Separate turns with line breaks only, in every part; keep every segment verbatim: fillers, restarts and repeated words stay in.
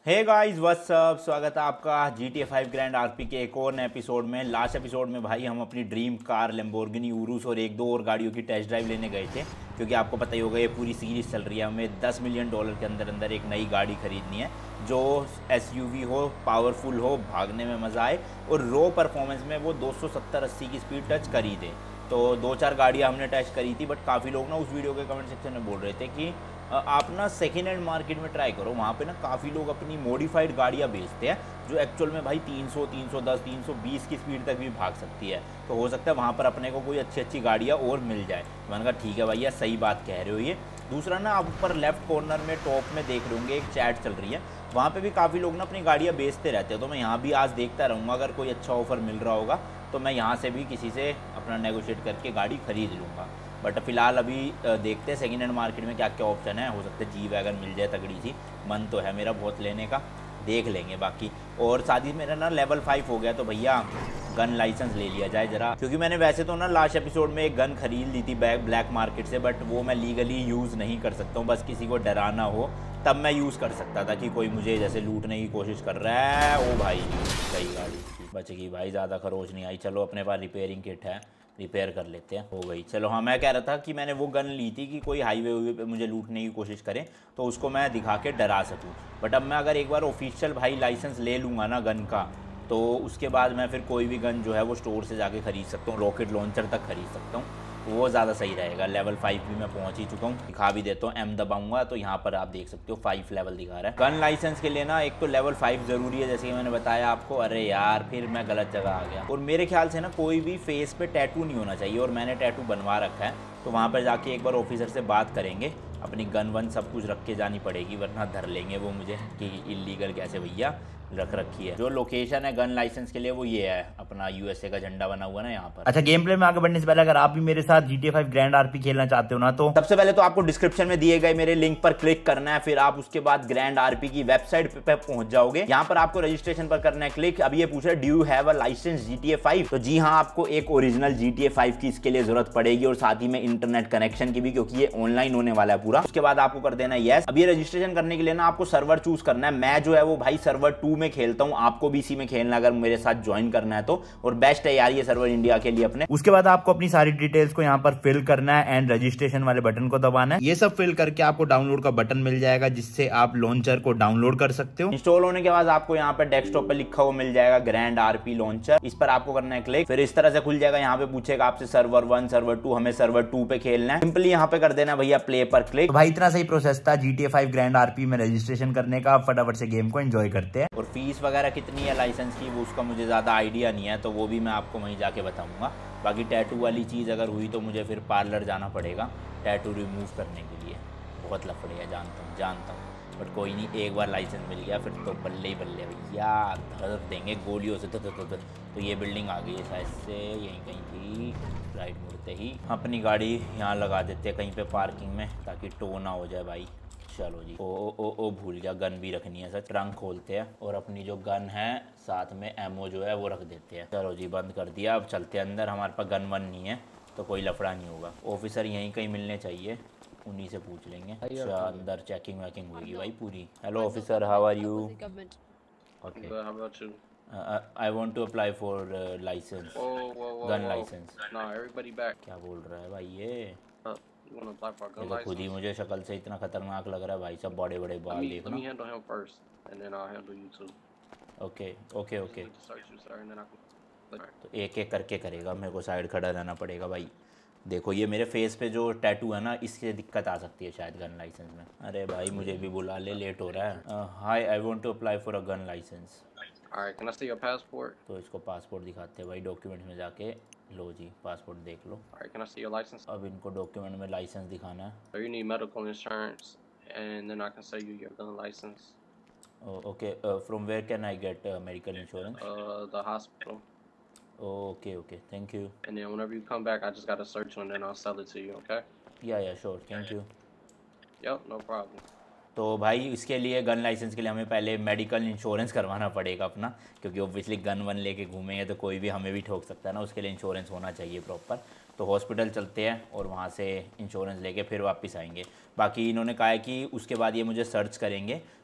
Hey guys what's up, स्वागत है आपका G T A five grand RP के एक और नए एपिसोड में। लास्ट एपिसोड में भाई हम अपनी ड्रीम कार लैम्बोर्गिनी उरुस और एक दो और गाड़ियों की टेस्ट ड्राइव लेने गए थे, क्योंकि आपको पता ही होगा ये पूरी सीरीज़ चल रही है। हमें दस मिलियन डॉलर के अंदर अंदर एक नई गाड़ी खरीदनी है जो एसयूवी हो, पावरफुल हो, भागने में मज़ा आए और रो परफॉर्मेंस में वो दो सौ सत्तर अस्सी की स्पीड टच कर ही दे। तो दो चार गाड़ियाँ हमने टेस्ट करी थी, बट काफ़ी लोग ना उस वीडियो के कमेंट सेक्शन में बोल रहे थे कि आप ना सेकेंड हैंड मार्केट में ट्राई करो। वहाँ पे ना काफ़ी लोग अपनी मॉडिफाइड गाड़ियाँ बेचते हैं जो एक्चुअल में भाई तीन सौ, तीन सौ दस, तीन सौ बीस की स्पीड तक भी भाग सकती है। तो हो सकता है वहाँ पर अपने को कोई अच्छी अच्छी गाड़ियाँ और मिल जाए। मैंने कहा ठीक है भैया, सही बात कह रहे हो ये। दूसरा ना, आप ऊपर लेफ्ट कॉर्नर में टॉप में देख रहे होंगे एक चैट चल रही है, वहाँ पे भी काफ़ी लोग ना अपनी गाड़ियाँ बेचते रहते हैं। तो मैं यहाँ भी आज देखता रहूँगा, अगर कोई अच्छा ऑफर मिल रहा होगा तो मैं यहाँ से भी किसी से अपना नेगोशिएट करके गाड़ी खरीद लूँगा। बट फ़िलहाल अभी देखते हैं सेकेंड हैंड मार्केट में क्या क्या ऑप्शन है। हो सकता है जी वैगन मिल जाए तगड़ी सी, मन तो है मेरा बहुत लेने का, देख लेंगे बाकी। और साथ ही मेरा ना लेवल फाइव हो गया तो भैया गन लाइसेंस ले लिया जाए ज़रा, क्योंकि मैंने वैसे तो ना लास्ट एपिसोड में एक गन खरीद ली थी बैक ब्लैक मार्केट से, बट वो मैं लीगली यूज़ नहीं कर सकता हूँ। बस किसी को डराना हो तब मैं यूज़ कर सकता था कि कोई मुझे जैसे लूटने की कोशिश कर रहा है। ओ भाई सही गाड़ी बच गई भाई, ज़्यादा खरोच नहीं आई। चलो अपने पास रिपेयरिंग किट है, रिपेयर कर लेते हैं, हो गई। चलो हाँ, मैं कह रहा था कि मैंने वो गन ली थी कि कोई हाईवे वे पे मुझे लूटने की कोशिश करे तो उसको मैं दिखा के डरा सकूँ। बट अब मैं अगर एक बार ऑफिशियल भाई लाइसेंस ले लूँगा ना गन का, तो उसके बाद मैं फिर कोई भी गन जो है वो स्टोर से जाके ख़रीद सकता हूँ, रॉकेट लॉन्चर तक खरीद सकता हूँ। वो ज़्यादा सही रहेगा। लेवल फाइव भी मैं पहुंच ही चुका हूँ, दिखा भी देता हूँ। एम दबाऊंगा तो यहाँ पर आप देख सकते हो फाइव लेवल दिखा रहा है। गन लाइसेंस के लिए ना एक तो लेवल फाइव ज़रूरी है, जैसे कि मैंने बताया आपको। अरे यार फिर मैं गलत जगह आ गया। और मेरे ख्याल से ना कोई भी फेस पे टैटू नहीं होना चाहिए, और मैंने टैटू बनवा रखा है। तो वहाँ पर जाके एक बार ऑफिसर से बात करेंगे, अपनी गन वन सब कुछ रख के जानी पड़ेगी, वरना धर लेंगे वो मुझे कि इलीगल कैसे भैया रख रखी है। जो लोकेशन है गन लाइसेंस के लिए वो ये है, अपना यूएसए का झंडा बना हुआ ना यहाँ पर।
अच्छा, गेम प्ले में आगे बढ़ने से पहले अगर आप भी मेरे साथ G T A five grand RP खेलना चाहते हो ना, तो
सबसे पहले तो आपको डिस्क्रिप्शन में दिए गए मेरे लिंक पर क्लिक करना है। फिर आप उसके बाद ग्रैंड आरपी की वेबसाइट पे पहुंच जाओगे। यहाँ पर आपको रजिस्ट्रेशन पर करना है क्लिक। अब ये पूछ रहा है do you have a license G T A five, तो जी हाँ, आपको एक original G T A five की इसके लिए जरूरत पड़ेगी, और साथ ही में इंटरनेट कनेक्शन की भी, क्योंकि ये ऑनलाइन होने वाला है पूरा। उसके बाद आपको कर देना है यस। अब ये रजिस्ट्रेशन करने के लिए ना आपको सर्वर चूज करना है। मैं जो है वो भाई सर्वर टू में खेलता हूँ, आपको भी इसी में खेलना अगर मेरे साथ ज्वाइन करना है तो। और बेस्ट है यार ये सर्वर इंडिया के लिए अपने।
उसके बाद आपको अपनी सारी डिटेल्स को यहाँ पर फिल करना है एंड रजिस्ट्रेशन वाले बटन को दबाना है। ये सब फिल करके आपको डाउनलोड का बटन मिल जाएगा, जिससे आप लॉन्चर को डाउनलोड कर सकते हो।
इंस्टॉल होने के बाद आपको यहाँ पर डेस्कटॉप पे लिखा हुआ मिल जाएगा ग्रैंड आरपी लॉन्चर, इस पर आपको करना है क्लिक। फिर इस तरह से खुल जाएगा। यहाँ पे पूछेगा आपसे सर्वर वन, सर्वर टू, हमें सर्वर टू पे खेलना है। सिंपली यहाँ पे कर देना भैया प्ले पर क्लिक।
तो भाई इतना सही प्रोसेस था G T A five grand RP में रजिस्ट्रेशन करने का। फटाफट से गेम को एंजॉय करते हैं।
और फीस वगैरह कितनी है लाइसेंस की वो उसका मुझे ज़्यादा आइडिया नहीं है, तो वो भी मैं आपको वहीं जाके बताऊंगा। बाकी टैटू वाली चीज़ अगर हुई तो मुझे फिर पार्लर जाना पड़ेगा टैटू रिमूव करने के लिए। बहुत लफड़े है, जानता हूँ जानता हूँ बट कोई नहीं, एक बार लाइसेंस मिल गया फिर तो बल्ले ही बल्ले भैया, धर देंगे गोलियों से। तो, तो, तो, तो, तो ये बिल्डिंग आ गई है शायद से, यहीं कहीं थी। राइट मुड़ते ही अपनी गाड़ी यहाँ लगा देते हैं कहीं पे पार्किंग में, ताकि टो ना हो जाए भाई। चलो जी, ओ ओ ओ ओ भूल गया, गन भी रखनी है सच। ट्रंक खोलते हैं और अपनी जो गन है साथ में एमओ जो है वो रख देते हैं। चलो जी, बंद कर दिया। अब चलते हैं अंदर। हमारे पास गन वन नहीं है तो कोई लफड़ा नहीं होगा। ऑफिसर यहीं कहीं मिलने चाहिए, उन्हीं से पूछ लेंगे। अच्छा, अंदर चेकिंग वैकिंग होगी भाई पूरी। Hello officer, how are you? Okay, I want to apply for license, gun license. क्या बोल रहा है भाई ये? देखो खुद ही मुझे शक्ल से इतना खतरनाक लग रहा है भाई, सब बड़े बड़े बाल देखना। ओके ओके ओके, तो एक एक करके करेगा, मेरे को साइड खड़ा रहना पड़ेगा भाई। देखो ये मेरे फेस पे जो टैटू है ना, इससे दिक्कत आ सकती है शायद गन लाइसेंस में। अरे भाई मुझे भी बुला ले, लेट हो रहा है। Hi, I want to apply for a gun license.
Alright, can I see your passport?
तो इसको पासपोर्ट दिखाते हैं भाई, डॉक्यूमेंट में जाके। लो जी, पासपोर्ट देख लो।
Alright, can I see your license?
अब इनको डॉक्यूमेंट में लाइसेंस दिखाना है।
So you need medical insurance, and then I can sell you your gun license.
Okay, from where can I get medical insurance?
Uh, the hospital.
Okay okay, thank you.
And then whenever you come back, I just gotta search you, and then I'll sell it to you. Okay?
Yeah yeah sure, thank you.
Yep, no problem.
तो भाई इसके लिए gun licence के लिए हमें पहले medical insurance करवाना पड़ेगा अपना, क्योंकि ऑब्वियसली गन वन लेके घूमेंगे तो कोई भी हमें भी ठोक सकता है ना, उसके लिए इंश्योरेंस होना चाहिए प्रॉपर। तो हॉस्पिटल चलते हैं और वहाँ से इंश्योरेंस लेके फिर वापस आएंगे। बाकी इन्होंने कहा है कि उसके बाद ये मुझे सर्च करेंगे,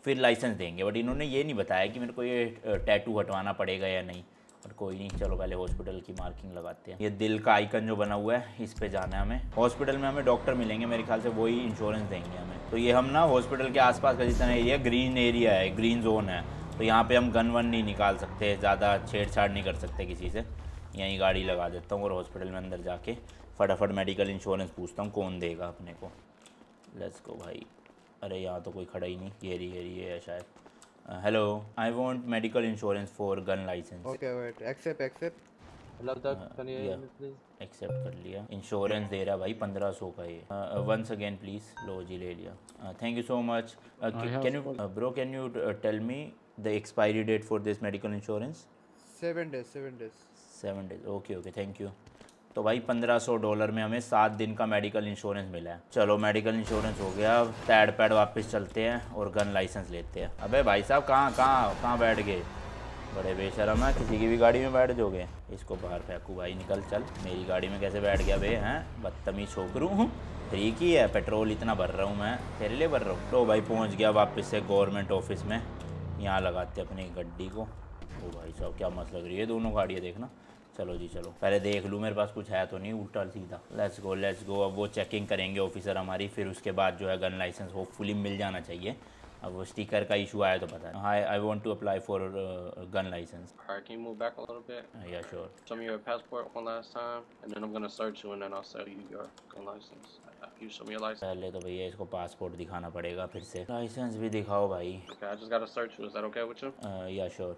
फिर लाइसेंस देंगे। बट इन्होंने ये नहीं बताया कि मेरे को ये टैटू हटवाना पड़ेगा या नहीं। और कोई नहीं, चलो पहले हॉस्पिटल की मार्किंग लगाते हैं। ये दिल का आइकन जो बना हुआ है इस पे जाना है हमें। हॉस्पिटल में हमें डॉक्टर मिलेंगे, मेरे ख्याल से वही इंश्योरेंस देंगे हमें। तो ये हम ना हॉस्पिटल के आसपास का जितना एरिया ग्रीन एरिया है, ग्रीन जोन है, तो यहाँ पे हम गन वन नहीं निकाल सकते, ज़्यादा छेड़छाड़ नहीं कर सकते किसी से। यहीं गाड़ी लगा देता हूँ और हॉस्पिटल में अंदर जाके फटाफट मेडिकल इंश्योरेंस पूछता हूँ कौन देगा अपने को। लेट्स गो भाई। अरे यहाँ तो कोई खड़ा ही नहीं, ये रही ये रही है शायद। Hello, I want medical insurance for gun license.
Okay wait, accept accept.
Hello, Doug. Can you hear me, please?
Accept कर लिया। इंश्योरेंस दे रहा भाई पंद्रह सौ का ये। Once again please. लो जी ले लिया। Thank you so much. Can you bro can you tell me the expiry date for this medical insurance?
Seven days seven days
seven days okay okay thank you. तो भाई पंद्रह सौ dollar में हमें सात दिन का मेडिकल इंश्योरेंस मिला है। चलो मेडिकल इंश्योरेंस हो गया, अब टैड पैड वापस चलते हैं और गन लाइसेंस लेते हैं। अबे भाई साहब कहाँ कहाँ कहाँ बैठ गए, बड़े बेशरम है, किसी की भी गाड़ी में बैठ जाओगे। इसको बाहर फेंकू भाई, निकल चल। मेरी गाड़ी में कैसे बैठ गया बे, हैं बदतमीज छोकरू हूँ। फ्री की है, पेट्रोल इतना भर रहा हूँ मैं, तेरे लिए भर रहा हूँ। तो भाई पहुँच गया वापस से गवर्नमेंट ऑफिस में। यहाँ लगाते अपनी गड्डी को। ओ भाई साहब क्या मस्त लग रही है दोनों गाड़ियाँ, देखना। चलो जी चलो, पहले देख लूँ मेरे पास कुछ है तो नहीं उल्टा सीधा। Let's go let's go. अब वो चेकिंग करेंगे ऑफिसर हमारी, फिर उसके बाद जो है गन लाइसेंस होपफुली मिल जाना चाहिए। अब वो स्टिकर का इशू आया तो पता है। Hi I want to apply for gun license.
Alright, can you move back a little bit?
Yeah sure.
Show me your passport one last time, and then I'm gonna search you, and then I'll sell you your gun license. Uh, You show me your license.
पहले तो भैया इसको passport दिखाना पड़ेगा, फिर से licence भी दिखाओ भाई।
Okay, I just gotta search you. Is that okay with you?
Yeah sure.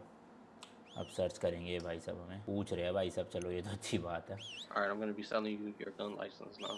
अब सर्च करेंगे भाई साहब, हमें पूछ रहे हैं भाई साहब। चलो ये तो अच्छी बात है।
Alright, I'm gonna be selling you your gun license now.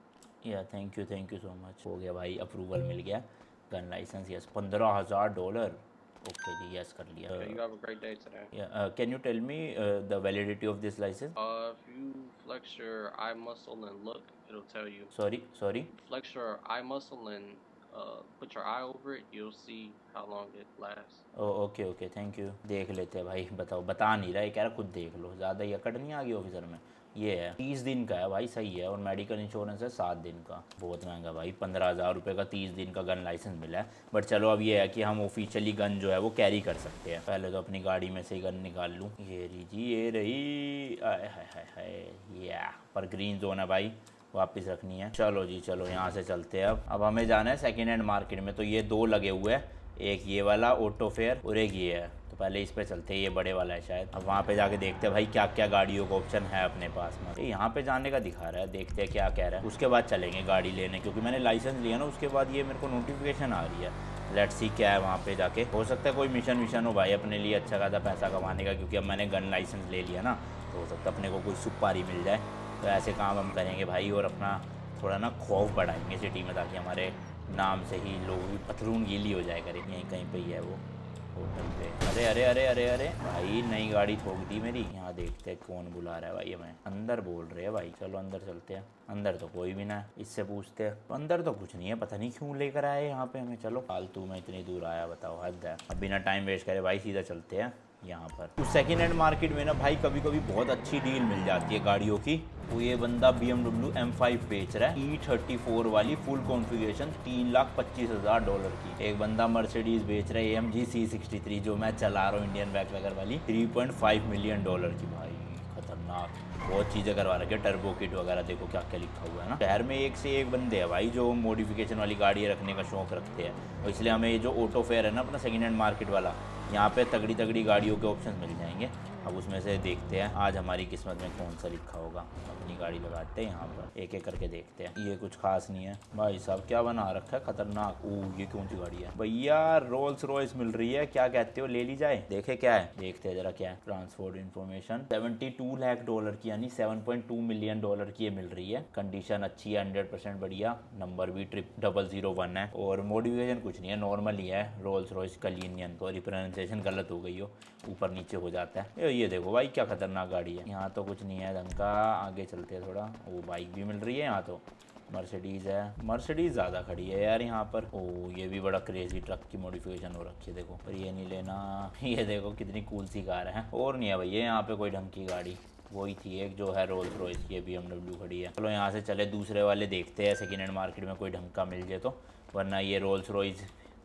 Yeah thank you thank you so much. हो गया भाई, अप्रूवल मिल गया। गन लाइसेंस यस, पंद्रह हज़ार डॉलर। ओके जी यस कर लिया।
Okay, you have a great day today.
Yeah can you tell me the validity of this license?
Uh, if you flex your eye muscle and look, it'll tell you.
Sorry sorry.
Flex your eye muscle and uh, put your eye over it. You'll see how long it lasts.
Oh okay okay thank you. देख लेते हैं भाई। बताओ, बता नहीं रहा है, कह रहा खुद देख लो। ज़्यादा ही अकड़ नहीं आ गई ऑफिसर में। ये है तीस दिन का है भाई, सही है। और मेडिकल इंश्योरेंस है सात दिन का। बहुत महंगा भाई, पंद्रह हज़ार रुपये का तीस दिन का गन लाइसेंस मिला है। बट चलो अब ये है कि हम ऑफिशियली गन जो है वो कैरी कर सकते हैं। पहले तो अपनी गाड़ी में से गन निकाल लूँ। ये रही जी ये रही। आय हाय हाय हाय। या पर ग्रीन जोन है भाई, वापस रखनी है। चलो जी चलो, यहाँ से चलते हैं। अब अब हमें जाना है सेकेंड हैंड मार्केट में। तो ये दो लगे हुए हैं, एक ये वाला ऑटो फेयर और एक ये है। तो पहले इस पे चलते हैं, ये बड़े वाला है शायद। अब वहाँ पे जाके देखते हैं भाई क्या क्या गाड़ियों का ऑप्शन है अपने पास में। ये यहाँ पे जाने का दिखा रहा है, देखते हैं क्या कह रहा है। उसके बाद चलेंगे गाड़ी लेने, क्योंकि मैंने लाइसेंस लिया ना, उसके बाद ये मेरे को नोटिफिकेशन आ रही है। लेट्स सी क्या है वहाँ पे जाके। हो सकता है कोई मिशन विशन हो भाई अपने लिए अच्छा खासा पैसा कमाने का, क्योंकि अब मैंने गन लाइसेंस ले लिया ना, तो हो सकता है अपने को कोई सुपारी मिल जाए। तो ऐसे काम हम करेंगे भाई, और अपना थोड़ा ना खौफ बढ़ाएंगे सिटी में, ताकि हमारे नाम से ही लोग पथरून गीली हो जाए करें। यहीं कहीं पे ही है वो होटल पे। अरे अरे अरे अरे अरे भाई, नई गाड़ी ठोक दी मेरी। यहाँ देखते हैं कौन बुला रहा है भाई हमें। अंदर बोल रहे हैं भाई, चलो अंदर चलते हैं। अंदर तो कोई भी ना है, इससे पूछते हैं। अंदर तो कुछ नहीं है, पता नहीं क्यों लेकर आए यहाँ पे हमें। चलो फालतू में इतनी दूर आया, बताओ हद है। अब बिना टाइम वेस्ट करे भाई सीधा चलते हैं यहाँ पर। उस सेकेंड हैंड मार्केट में ना भाई कभी कभी बहुत अच्छी डील मिल जाती है गाड़ियों की। वो ये बंदा B M W M five बेच रहा है, ई थर्टी फोर वाली फुल कॉन्फ़िगरेशन, तीन लाख पच्चीस हज़ार डॉलर की। एक बंदा मर्सिडीज बेच रहा है A M G C sixty three, जो मैं चला रहा हूँ इंडियन बैकपैकर वाली, three point five million dollar की। भाई खतरनाक, बहुत चीज़ें करवा रखी है, टर्बो किट वगैरह। देखो क्या क्या लिखा हुआ है ना। शहर में एक से एक बंदे हैं भाई जो मॉडिफिकेशन वाली गाड़ियाँ रखने का शौक रखते हैं। और इसलिए हमें ये जो ऑटो फेयर है ना अपना सेकेंड हैंड मार्केट वाला, यहाँ पे तगड़ी तगड़ी गाड़ियों के ऑप्शन मिल जाएंगे। अब उसमें से देखते हैं आज हमारी किस्मत में कौन सा लिखा होगा। अपनी गाड़ी लगाते हैं यहाँ पर, एक एक करके देखते हैं। ये कुछ खास नहीं है भाई साहब, क्या बना रखा है खतरनाक। ओह ये कौन सी गाड़ी है भैया? रोल्स रॉयस मिल रही है, क्या कहते हो, ले ली जाए? देखे क्या है, देखते हैं जरा क्या है। Transport information, seventy two lakh dollar की, यानी seven point two million dollar की ये मिल रही है। कंडीशन अच्छी है, हंड्रेड परसेंट बढ़िया। नंबर भी ट्रिप डबल जीरो वन है। और मॉडिफिकेशन कुछ नहीं है, नॉर्मल ही है। Rolls Royce Cullinan, sorry pronunciation गलत हो गई हो, ऊपर नीचे हो जाता है। ये देखो भाई क्या खतरनाक गाड़ी है। यहाँ तो कुछ नहीं है ढंग का, आगे चलते हैं थोड़ा। वो बाइक भी मिल रही है यहाँ तो। मर्सिडीज़ है, मर्सिडीज़ ज़्यादा खड़ी है यार यहाँ पर। ओ ये भी बड़ा क्रेजी ट्रक की मॉडिफिकेशन हो रखी है देखो। पर ये नहीं लेना। ये देखो कितनी कूल सी कार है। और नहीं है भैया यहाँ पे कोई ढंग की गाड़ी। वही थी एक जो है रोल्स रॉयस की, बी एम डब्ल्यू खड़ी है। चलो यहाँ से चले दूसरे वाले देखते हैं, सेकेंड हैंड मार्केट में कोई ढंग का मिल जाए तो। वरना ये रोल्स रॉयस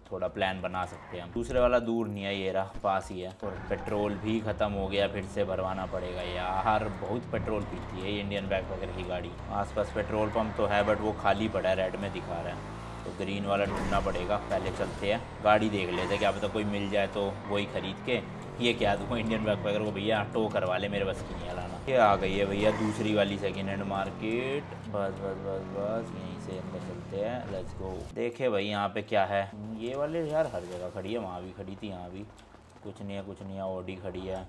थोड़ा प्लान बना सकते हैं हम। दूसरे वाला दूर नहीं है, ये रहा पास ही है। और पेट्रोल भी ख़त्म हो गया, फिर से भरवाना पड़ेगा यार। बहुत पेट्रोल पीती है ये इंडियन बैकपैकर की गाड़ी। आसपास पेट्रोल पंप तो है बट वो खाली पड़ा है, रेड में दिखा रहा है, तो ग्रीन वाला ढूंढना पड़ेगा। पहले चलते हैं गाड़ी देख लेते हैं, क्या पता कोई मिल जाए तो वही खरीद के। ये क्या दूँ इंडियन बैकपैकर को, भैया टो करवा ले, मेरे बस की नहीं लाना। ये आ गई है भैया दूसरी वाली सेकेंड हैंड मार्केट। बस बस बस बस यहीं से अंदर चलते हैं, लेट्स गो। देखे भाई यहाँ पे क्या है। ये वाले यार हर जगह खड़ी है, वहाँ भी खड़ी थी, यहाँ भी कुछ नहीं है, कुछ नहीं है। ऑडी खड़ी है,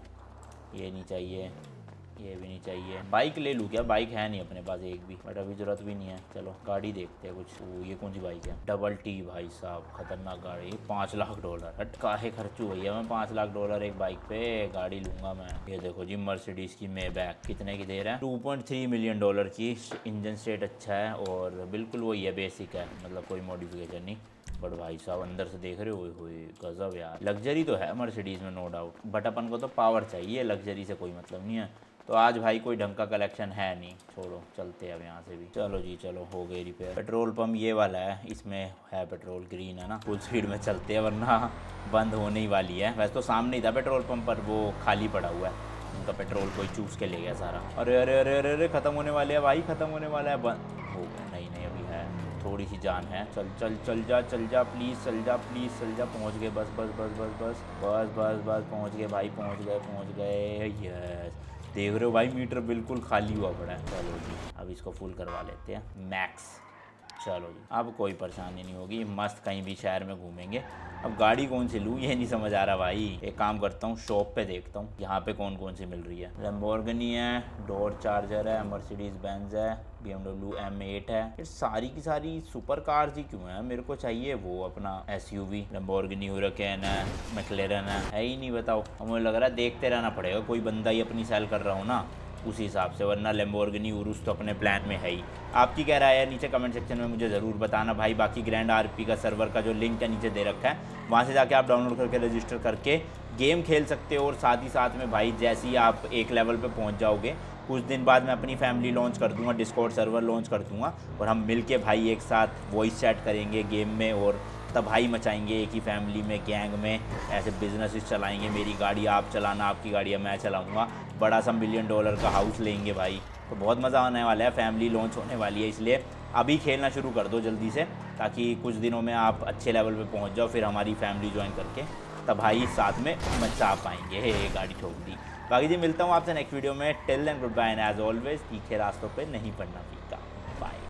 ये नहीं चाहिए, ये भी नहीं चाहिए। बाइक ले लूँ क्या? बाइक है नहीं अपने पास एक भी, बट अभी जरूरत भी नहीं है। चलो गाड़ी देखते हैं कुछ। ओ, ये कौन सी बाइक है? डबल टी भाई साहब, खतरनाक गाड़ी। पाँच लाख डॉलर हट काहे खर्चू भैया, मैं पाँच लाख डॉलर एक बाइक पे गाड़ी लूंगा मैं। ये देखो जी मर्सिडीज की मे बैक, कितने की दे रहा है? Two point three million dollar की। इंजन स्टेट अच्छा है और बिल्कुल वही है, बेसिक है, मतलब कोई मॉडिफिकेशन नहीं। बट भाई साहब अंदर से देख रहे हो, हुए गजब यार। लग्जरी तो है मर्सिडीज में नो डाउट, बट अपन को तो पावर चाहिए, लग्जरी से कोई मतलब नहीं है। तो आज भाई कोई ढंग का कलेक्शन है नहीं, छोड़ो चलते हैं अब यहाँ से भी। चलो जी चलो, हो गई रिपेयर। पेट्रोल पंप ये वाला है, इसमें है पेट्रोल, ग्रीन है ना। फुल स्पीड में चलते हैं वरना बंद होने ही वाली है। वैसे तो सामने ही था पेट्रोल पंप, पर वो खाली पड़ा हुआ है, उनका पेट्रोल कोई चूस के ले गया सारा। अरे अरे अरे अरे अरे खत्म होने वाले है भाई, खत्म होने वाला है। बंद हो गया? नहीं नहीं अभी है, थोड़ी सी जान है। चल चल चल जा चल जा प्लीज़, चल जा प्लीज़, चल जा। पहुँच गए, बस बस बस बस बस बस बस बस पहुँच गए भाई, पहुँच गए पहुँच गए। यस, देख रहे हो भाई मीटर बिल्कुल खाली हुआ पड़ा है। चलो जी अब इसको फुल करवा लेते हैं, मैक्स। चलो जी अब कोई परेशानी नहीं होगी, मस्त कहीं भी शहर में घूमेंगे। अब गाड़ी कौन सी लूँ ये नहीं समझ आ रहा भाई। एक काम करता हूँ, शॉप पे देखता हूँ यहाँ पे कौन कौन सी मिल रही है। लैम्बोर्गिनी है, डॉज चार्जर है, मर्सिडीज बेंज है, B M W M eight है। ये सारी की सारी सुपर कार्स ही क्यों है? मेरे को चाहिए वो अपना S U V. Lamborghini Huracan है, मैक्लेरन है, है ही नहीं बताओ। अब मुझे लग रहा है देखते रहना पड़ेगा, कोई बंदा ही अपनी सेल कर रहा हो ना उसी हिसाब से, वरना लैम्बोर्गिनी उरुस तो अपने प्लान में है ही। आपकी क्या राय है नीचे कमेंट सेक्शन में मुझे ज़रूर बताना भाई। बाकी ग्रैंड आरपी का सर्वर का जो लिंक है नीचे दे रखा है, वहाँ से जाके आप डाउनलोड करके रजिस्टर करके गेम खेल सकते हो। और साथ ही साथ में भाई जैसे ही आप एक लेवल पे पहुँच जाओगे, कुछ दिन बाद मैं अपनी फैमिली लॉन्च कर दूंगा, डिस्कॉर्ड सर्वर लॉन्च कर दूंगा, और हम मिल के भाई एक साथ वॉइस चैट करेंगे गेम में, और तबाही मचाएंगे एक ही फैमिली में, गैंग में। ऐसे बिजनेस चलाएंगे, मेरी गाड़ी आप चलाना, आपकी गाड़ियाँ मैं चलाऊँगा, बड़ा सा मिलियन डॉलर का हाउस लेंगे भाई। तो बहुत मज़ा आने वाला है, फैमिली लॉन्च होने वाली है, इसलिए अभी खेलना शुरू कर दो जल्दी से, ताकि कुछ दिनों में आप अच्छे लेवल पे पहुंच जाओ, फिर हमारी फैमिली ज्वाइन करके तबाही साथ में मचा पाएंगे। हे गाड़ी ठोक दी। बाकी जी मिलता हूँ आपसे नेक्स्ट वीडियो में। Till then goodbye and as always तीखे रास्तों पे नहीं पड़ना।